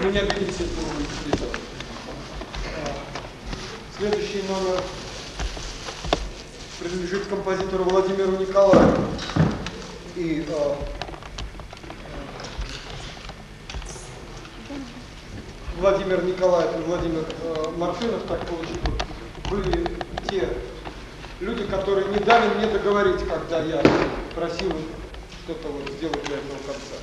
Ну не обидитесь, если вы будете летать. Следующий номер принадлежит композитору Владимиру Николаеву. И Владимир Николаев и Владимир Мартынов, так получилось, были те люди, которые не дали мне договорить, когда я просил что-то вот сделать для этого конца.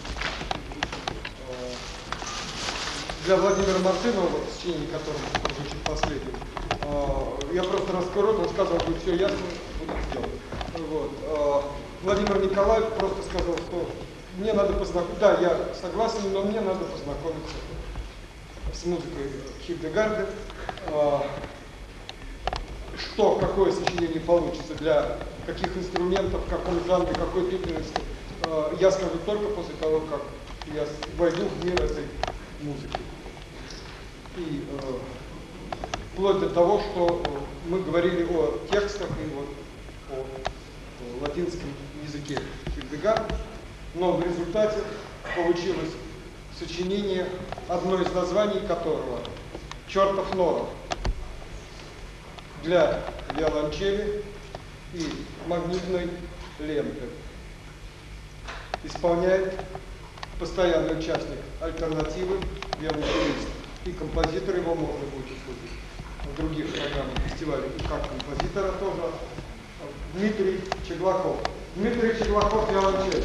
Для Владимира Мартынова, вот, в сочинении которого звучит последним, я просто раскрыл рот, он сказал, что все ясно, будет сделано. Вот. Владимир Николаев просто сказал, что мне надо познакомиться, да, я согласен, но мне надо познакомиться с музыкой Хильдегарда, что, какое сочинение получится, для каких инструментов, в каком жанре, какой тупенности, я скажу только после того, как я войду в мир этой музыки. И вплоть до того, что мы говорили о текстах и вот о латинском языке Хильдегарда, но в результате получилось сочинение, одно из названий которого «Чортов Норов» для виолончели и магнитной ленты. Исполняет постоянный участник альтернативы, виолончелист. И композитор его можно будет услышать в других программах фестиваля, и как композитора тоже, Дмитрий Cheglakov. Дмитрий Cheglakov, виолончель.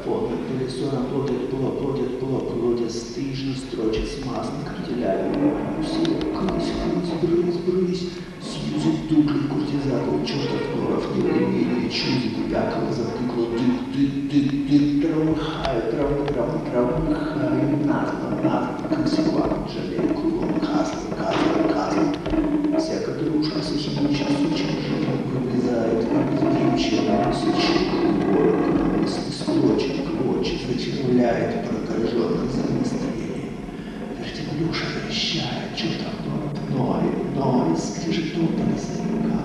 фоном, колесо плодит, стыжно строчит смазно, крутиляя. Брысь, Сьюзен Дукли, куртизатор, чертов Норов, невремение, чуди, Якова затыкло, травмыхаю, назва, как секунд, жалею, кругом, касл. Всяка дружка с химичем, сучим, живым вылезает, сгибчиво, сучим, мысли клочит, зачервляет прокаженных за настроение. Вертеблюша верещает, чертов Норов, ноет, скрежетом по лесовикам.